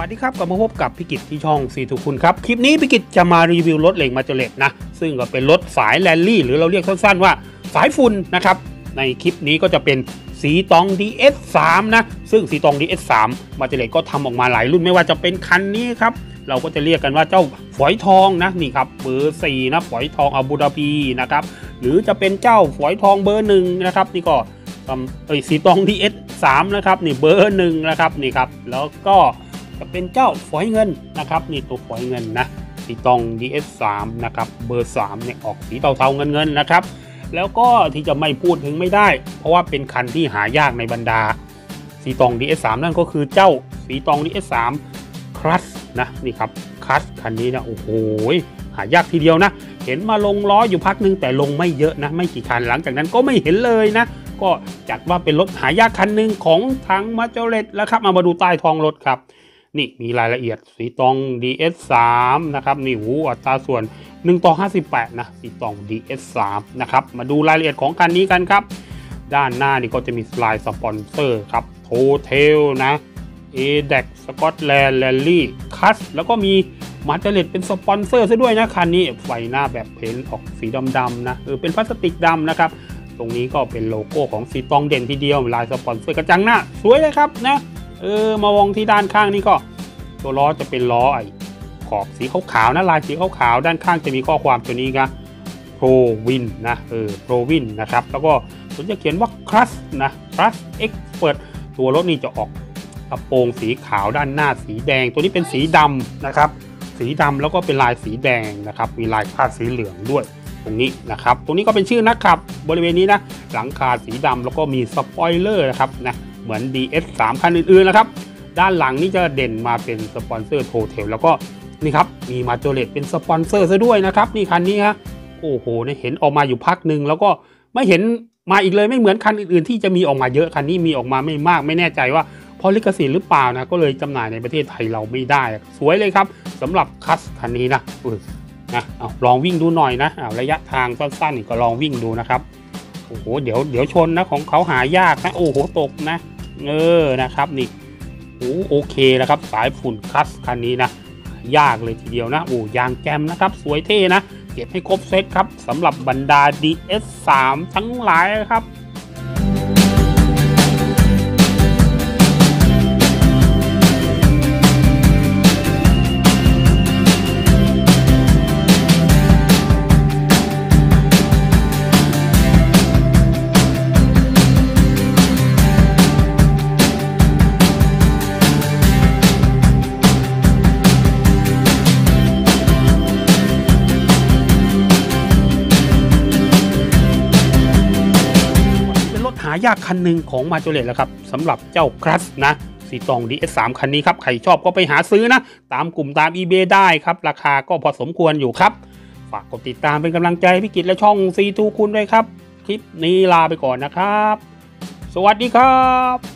วัสดีครับกลับมาพบกับพี่กิจที่ช่องซีทูคุณครับคลิปนี้พี่กิจจะมารีวิวรถเหล็กมาเจเลตนะซึ่งก็เป็นรถสายแรลลี่หรือเราเรียกสั้นๆว่าสายฝุ่นนะครับในคลิปนี้ก็จะเป็นสีตอง DS3 นะซึ่งสีตอง DS3 มาเจเลตก็ทำออกมาหลายรุ่นไม่ว่าจะเป็นคันนี้ครับเราก็จะเรียกกันว่าเจ้าฝอยทองนะนี่ครับเบอร์4นะฝอยทองอาบูดาบีนะครับหรือจะเป็นเจ้าฝอยทองเบอร์1นะครับนี่ก็สีตอง DS3 นะครับนี่เบอร์1นะครับนี่ครับแล้วก็จะเป็นเจ้าฝอยเงินนะครับนี่ตัวฝอยเงินนะสีตอง DS3 นะครับเบอร์3เนี่ยออกสีเทาๆเงินๆนะครับแล้วก็ที่จะไม่พูดถึงไม่ได้เพราะว่าเป็นคันที่หายากในบรรดาสีตอง DS3 นั่นก็คือเจ้าสีตอง DS3 คลัสนะนี่ครับคลัสคันนี้นะโอ้โหหายากทีเดียวนะเห็นมาลงล้ออยู่พักนึงแต่ลงไม่เยอะนะไม่กี่คันหลังจากนั้นก็ไม่เห็นเลยนะก็จัดว่าเป็นรถหายากคันหนึ่งของทางมาเจเลตแล้วครับมาดูใต้ท้องรถครับนี่มีรายละเอียดสีตอง DS3 นะครับนี่หูอัตราส่วน1:58นะสีตอง DS3 นะครับมาดูรายละเอียดของคันนี้กันครับด้านหน้านี่ก็จะมีลายสปอนเซอร์ครับโทเทลนะADAC สกอตแลนด์แรลลี่คัสแล้วก็มีมาเจเลตเป็นสปอนเซอร์ซะด้วยนะคันนี้ไฟหน้าแบบเพ้นท์ออกสีดำๆนะเป็นพลาสติกดำนะครับตรงนี้ก็เป็นโลโก้ของสีตองเด่นทีเดียวลายสปอนเซอร์กระจังหน้าสวยเลยครับนะมามองที่ด้านข้างนี่ก็ตัวล้อจะเป็นล้อขอบสีขาวๆนะลายสีขาวๆด้านข้างจะมีข้อความตัวนี้ครับ Pro Win นะPro Win นะครับแล้วก็ผมจะเขียนว่า Crush นะ Crush Expert ตัวรถนี่จะออกกระโปรงสีขาวด้านหน้าสีแดงตัวนี้เป็นสีดำนะครับสีดำแล้วก็เป็นลายสีแดงนะครับมีลายคาดสีเหลืองด้วยตรงนี้นะครับตรงนี้ก็เป็นชื่อนักขับบริเวณนี้นะหลังคาสีดำแล้วก็มีสปอยเลอร์นะครับนะเหมือน DS3 คันอื่นๆนะครับด้านหลังนี่จะเด่นมาเป็นสปอนเซอร์โทเทลแล้วก็นี่ครับมีมาเจเลตเป็นสปอนเซอร์ซะด้วยนะครับนี่คันนี้ฮะโอ้โหเนี่ยเห็นออกมาอยู่พักหนึ่งแล้วก็ไม่เห็นมาอีกเลยไม่เหมือนคันอื่นๆที่จะมีออกมาเยอะคันนี้มีออกมาไม่มากไม่แน่ใจว่าเพราะลิขสิทธิ์หรือเปล่านะก็เลยจำหน่ายในประเทศไทยเราไม่ได้สวยเลยครับสำหรับคัสคันนี้นะลองวิ่งดูหน่อยนะระยะทางสั้นๆก็ลองวิ่งดูนะครับโอ้โหเดี๋ยวชนนะของเขาหายากนะโอ้โหตกนะนะครับนี่โอเคนะครับสายฝุ่นคัสคันนี้นะยากเลยทีเดียวนะยางแกมนะครับสวยเท่นะเก็บให้ครบเซตครับสำหรับบรรดา DS3 ทั้งหลายครับหายากคันหนึ่งของมาเจเลตแล้วครับสำหรับเจ้าคลัสนะสีตอง DS3 คันนี้ครับใครชอบก็ไปหาซื้อนะตามกลุ่มตาม eBay ได้ครับราคาก็พอสมควรอยู่ครับฝากกดติดตามเป็นกำลังใจให้พี่กิจและช่องซีทูคุณด้วยครับคลิปนี้ลาไปก่อนนะครับสวัสดีครับ